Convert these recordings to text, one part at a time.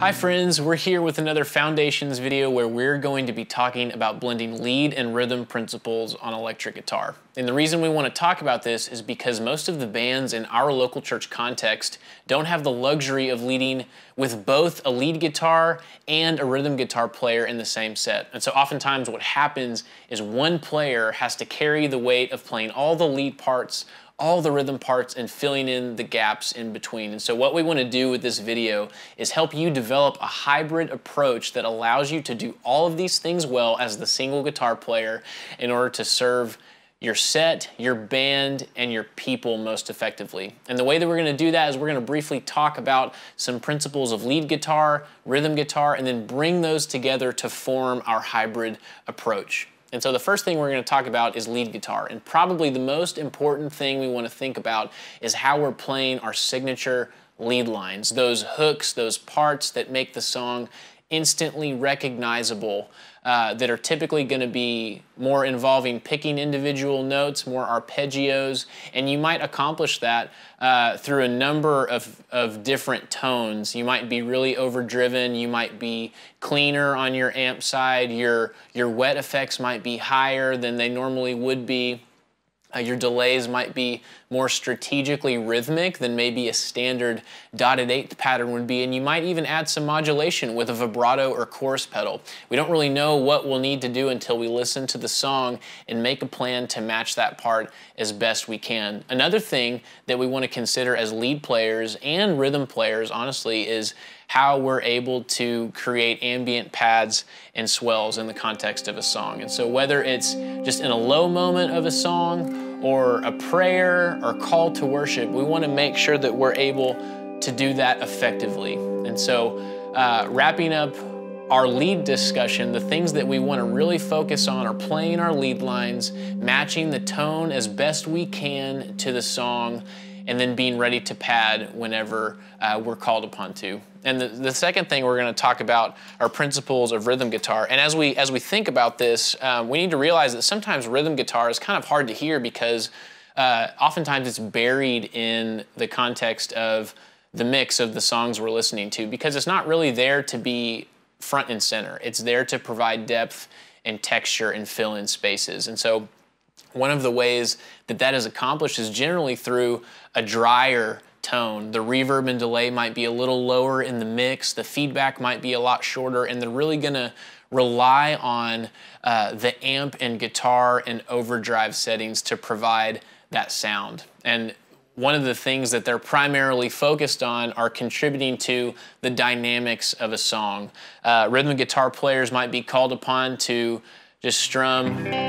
Hi friends, we're here with another Foundations video where we're going to be talking about blending lead and rhythm principles on electric guitar. And the reason we want to talk about this is because most of the bands in our local church context don't have the luxury of leading with both a lead guitar and a rhythm guitar player in the same set. And so oftentimes what happens is one player has to carry the weight of playing all the lead parts, all the rhythm parts, and filling in the gaps in between. And so what we want to do with this video is help you develop a hybrid approach that allows you to do all of these things well as the single guitar player in order to serve your set, your band, and your people most effectively. And the way that we're going to do that is we're going to briefly talk about some principles of lead guitar, rhythm guitar, and then bring those together to form our hybrid approach. And so the first thing we're going to talk about is lead guitar. And probably the most important thing we want to think about is how we're playing our signature lead lines, those hooks, those parts that make the song instantly recognizable, that are typically going to be more involving picking individual notes, more arpeggios, and you might accomplish that through a number of different tones. You might be really overdriven, you might be cleaner on your amp side, your wet effects might be higher than they normally would be. Your delays might be more strategically rhythmic than maybe a standard dotted eighth pattern would be, and you might even add some modulation with a vibrato or chorus pedal. We don't really know what we'll need to do until we listen to the song and make a plan to match that part as best we can. Another thing that we want to consider as lead players and rhythm players, honestly, is how we're able to create ambient pads and swells in the context of a song. And so whether it's just in a low moment of a song or a prayer or call to worship, we want to make sure that we're able to do that effectively. And so wrapping up our lead discussion, the things that we want to really focus on are playing our lead lines, matching the tone as best we can to the song, and then being ready to pad whenever we're called upon to. And the second thing we're going to talk about are principles of rhythm guitar. And as we think about this, we need to realize that sometimes rhythm guitar is kind of hard to hear because oftentimes it's buried in the context of the mix of the songs we're listening to, because it's not really there to be front and center. It's there to provide depth and texture and fill in spaces. And so one of the ways that that is accomplished is generally through a drier tone. The reverb and delay might be a little lower in the mix, the feedback might be a lot shorter, and they're really going to rely on the amp and guitar and overdrive settings to provide that sound. And one of the things that they're primarily focused on are contributing to the dynamics of a song. Rhythm guitar players might be called upon to just strum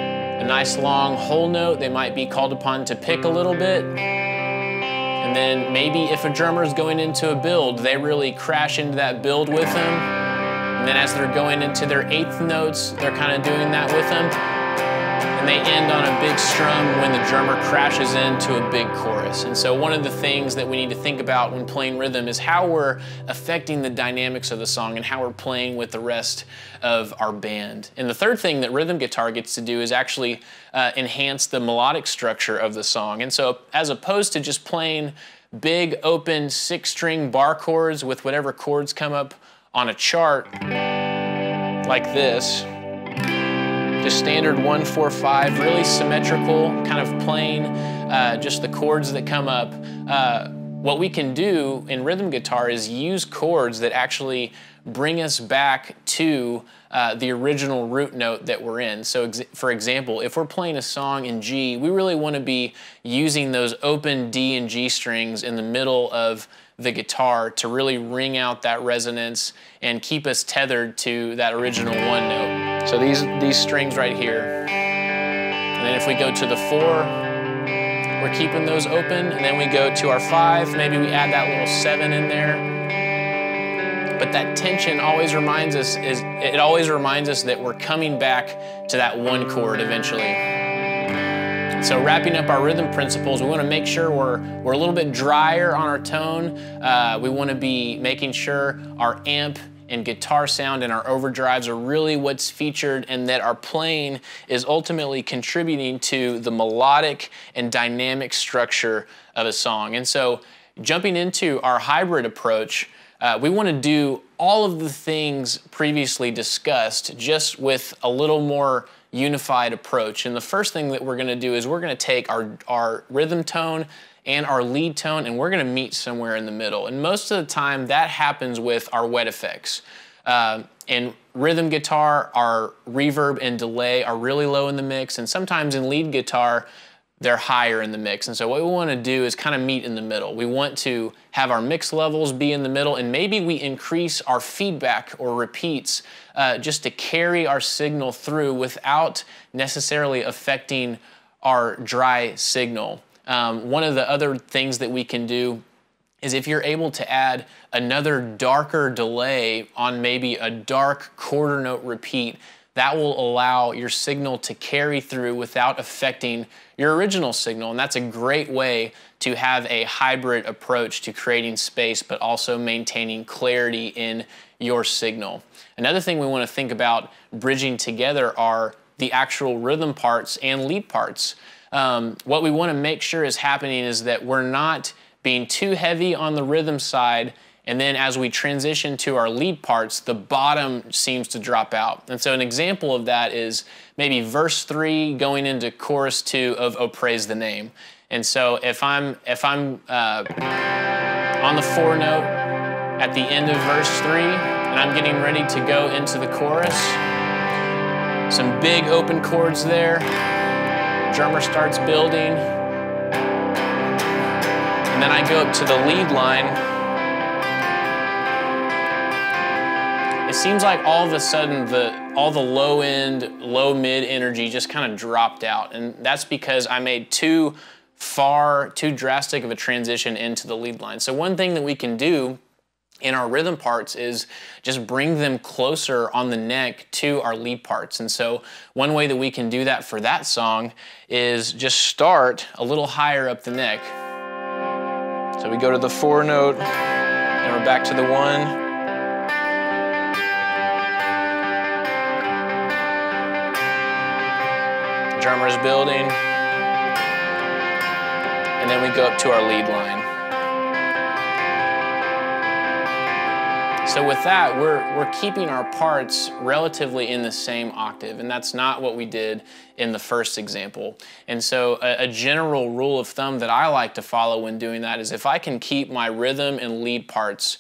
a nice long whole note. They might be called upon to pick a little bit. And then maybe if a drummer is going into a build, they really crash into that build with them. And then as they're going into their eighth notes, they're kind of doing that with them. And they end on a big strum when the drummer crashes into a big chorus. And so one of the things that we need to think about when playing rhythm is how we're affecting the dynamics of the song and how we're playing with the rest of our band. And the third thing that rhythm guitar gets to do is actually enhance the melodic structure of the song. And so as opposed to just playing big open 6-string bar chords with whatever chords come up on a chart like this, just standard 1-4-5, really symmetrical, kind of playing just the chords that come up. What we can do in rhythm guitar is use chords that actually bring us back to the original root note that we're in. So for example, if we're playing a song in G, we really want to be using those open D and G strings in the middle of the guitar to really ring out that resonance and keep us tethered to that original one note. So these strings right here. And then if we go to the 4, we're keeping those open, and then we go to our 5, maybe we add that little 7 in there. But that tension always reminds us that we're coming back to that one chord eventually. So wrapping up our rhythm principles, we want to make sure we're a little bit drier on our tone. We want to be making sure our amp and guitar sound and our overdrives are really what's featured, and that our playing is ultimately contributing to the melodic and dynamic structure of a song. And so jumping into our hybrid approach, we want to do all of the things previously discussed, just with a little more unified approach. And the first thing that we're going to do is we're going to take our rhythm tone and our lead tone, and we're going to meet somewhere in the middle. And most of the time that happens with our wet effects. In rhythm guitar, our reverb and delay are really low in the mix, and sometimes in lead guitar, they're higher in the mix. And so what we want to do is kind of meet in the middle. We want to have our mix levels be in the middle, and maybe we increase our feedback or repeats just to carry our signal through without necessarily affecting our dry signal. One of the other things that we can do is if you're able to add another darker delay on maybe a dark quarter note repeat, that will allow your signal to carry through without affecting your original signal. And that's a great way to have a hybrid approach to creating space, but also maintaining clarity in your signal. Another thing we want to think about bridging together are the actual rhythm parts and lead parts. What we want to make sure is happening is that we're not being too heavy on the rhythm side, and then as we transition to our lead parts, the bottom seems to drop out. And so an example of that is maybe verse 3 going into chorus 2 of "Oh Praise the Name." And so if I'm on the 4 note at the end of verse 3 and I'm getting ready to go into the chorus, some big open chords there, drummer starts building, and then I go up to the lead line. It seems like all of a sudden all the low end, low mid energy just kind of dropped out. And that's because I made too drastic of a transition into the lead line. So one thing that we can do in our rhythm parts is just bring them closer on the neck to our lead parts. And so one way that we can do that for that song is just start a little higher up the neck. So we go to the 4 note, and we're back to the 1. Drummer's building, and then we go up to our lead line. So with that, we're keeping our parts relatively in the same octave, and that's not what we did in the first example. And so a general rule of thumb that I like to follow when doing that is if I can keep my rhythm and lead parts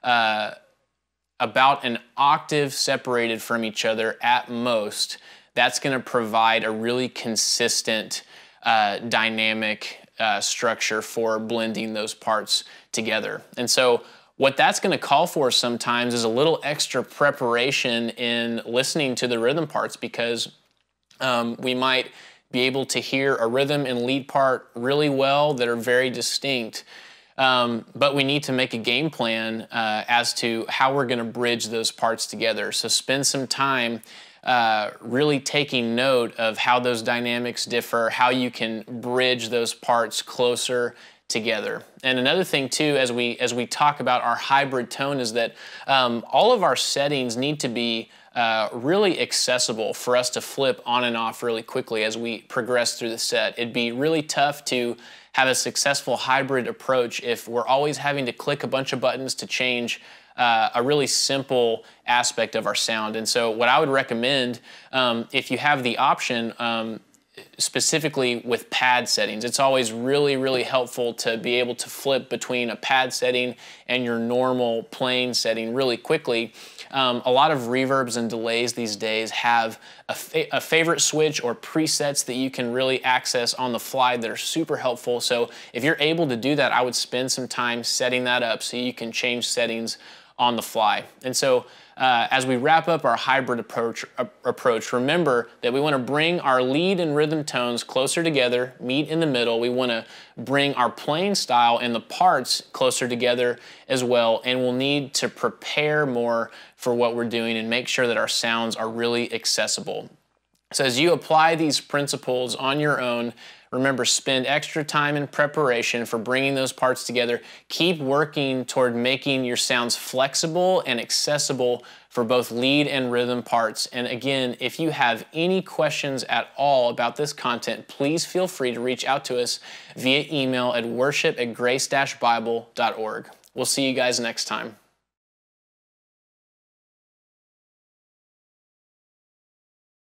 about an octave separated from each other at most, that's going to provide a really consistent dynamic structure for blending those parts together. And so what that's going to call for sometimes is a little extra preparation in listening to the rhythm parts, because we might be able to hear a rhythm and lead part really well that are very distinct, but we need to make a game plan as to how we're going to bridge those parts together. So spend some time really taking note of how those dynamics differ, how you can bridge those parts closer together. And another thing too, as we talk about our hybrid tone, is that all of our settings need to be really accessible for us to flip on and off really quickly as we progress through the set. It'd be really tough to have a successful hybrid approach if we're always having to click a bunch of buttons to change a really simple aspect of our sound. And so what I would recommend, if you have the option, specifically with pad settings, it's always really, really helpful to be able to flip between a pad setting and your normal playing setting really quickly. A lot of reverbs and delays these days have a favorite switch or presets that you can really access on the fly that are super helpful. So if you're able to do that, I would spend some time setting that up so you can change settings on the fly. And so as we wrap up our hybrid approach, remember that we want to bring our lead and rhythm tones closer together, meet in the middle. We want to bring our playing style and the parts closer together as well, and we'll need to prepare more for what we're doing and make sure that our sounds are really accessible. So as you apply these principles on your own, Remember, spend extra time in preparation for bringing those parts together. Keep working toward making your sounds flexible and accessible for both lead and rhythm parts. And again, if you have any questions at all about this content, please feel free to reach out to us via email at worship@grace-bible.org. We'll see you guys next time.